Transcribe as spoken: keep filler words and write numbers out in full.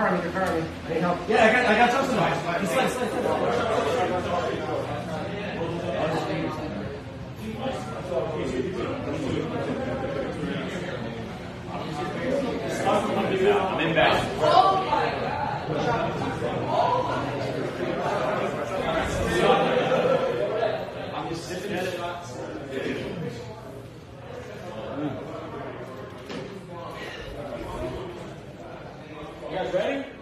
car me, your car me. I need help. Yeah, I got, I got subsidized. Slide, slide, slide. I'm inbound. Oh my God. I'm just sitting at it. You guys ready?